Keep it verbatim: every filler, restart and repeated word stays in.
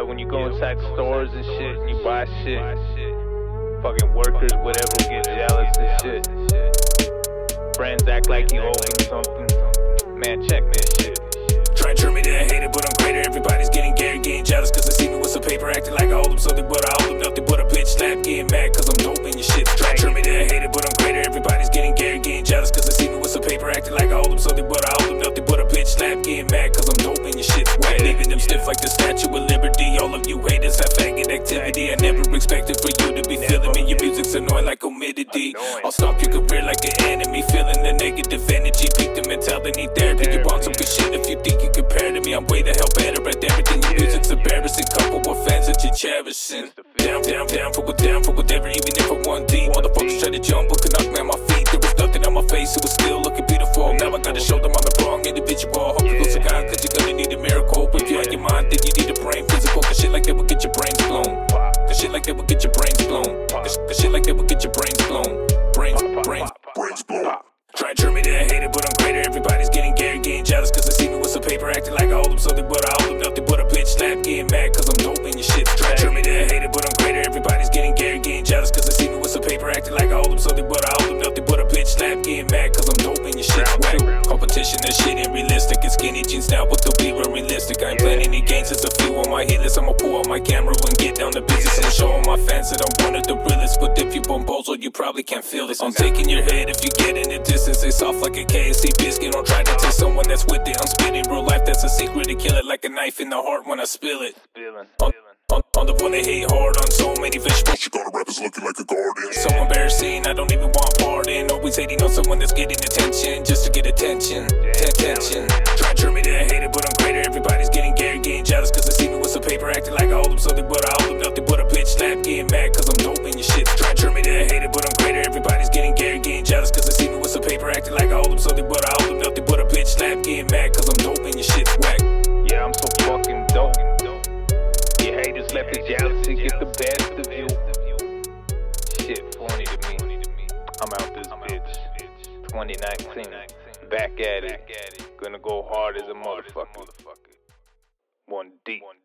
Yeah, when you go inside stores and shit and you buy shit, fucking workers, whatever, get jealous and shit. Friends act like you owe them something. Man, check this shit. Try to turn me to a hater, but I'm greater. Everybody's getting Gary, getting jealous cause they see me with some paper, acting like I owe them something, but I owe them nothing but a bitch slap. Getting mad cause I'm dope in your shit. Try to turn me to a hater, but I'm greater. Everybody's getting Gary, getting jealous cause they see me with some paper, acting like I owe them something, but I owe them nothing but a bitch slap. Getting mad cause I'm dope in your shit. Whack, leaving them stiff like the Statue of Liberty. All of you haters have faggot activity. I never expected for you to be feeling me. Your music's annoying like humidity. I'll stop your career like an enemy, feeling the negative energy. Peak the mentality, need therapy. You want some good shit if you think you compare to me. I'm way the hell better at everything. Your music's embarrassing. Couple of fans that you're cherishing. Down, down, down for what, down for whatever. Even if I want deep, motherfuckers try to jump but could knock me on my feet. There was nothing on my face, it was still looking beautiful. Now I gotta show them I'm the wrong individual. Hope you close to God cause you're gonna need a miracle. If you had your mind, then you need a brain physical. Cause shit like that will get your brains blown. Cause shit like that will get your brains blown. Cause, cause shit like that will get your brains blown. Brains, brains, brains blown. Try to turn me to a hater, but I'm greater. Everybody's getting Gary, getting jealous cause they see me with some paper, acting like I owe them something, but I owe them nothing but a bitch slap. Getting mad cause I'm dope in your shit. Try to turn me to a hater, but I'm greater. Everybody's getting Gary, getting jealous cause they see me with some paper, acting like I owe them something, but I owe them nothing but a bitch slap. Getting mad cause I'm dope in your shit. Whack. Competition, that shit ain't realistic. It's skinny jeans now, but they'll be realistic. I ain't playing any games, it's a few on my hit list. I'ma pull out my camera and get down to business and show all my fans that I'm one of the realest. But if you bumbozo, you probably can't feel this. I'm taking your head if you get in the distance. It's soft like a K F C biscuit. Don't try to test someone that's with it. I'm spitting real life, that's a secret. To kill it like a knife in the heart when I spill it. On, on, on the one they hate hard on so many vegetables. You got a rappers looking like a garden. So embarrassing, I don't even want pardon. Always hating on someone that's getting attention just to get attention. Attention. Try to turn me to a hater, but I'm greater. Everybody's getting Gary, getting jealous cause they see me with some paper, acting like I owe them something, but I owe them nothing but a bitch slap. Getting mad cause I'm dope in your shit. Try to turn me to a hater, but I'm greater. Everybody's getting Gary, getting jealous cause they see me with some paper, acting like I owe them something, but I owe them nothing but a bitch slap. Getting mad cause I'm dope in your shit. Whack. Yeah, I'm so fucking dope. Your haters let the jealousy get the best of you. Shit funny to me. I'm out this bitch. twenty nineteen. Back at it. Gonna go hard as a motherfucker. One deep.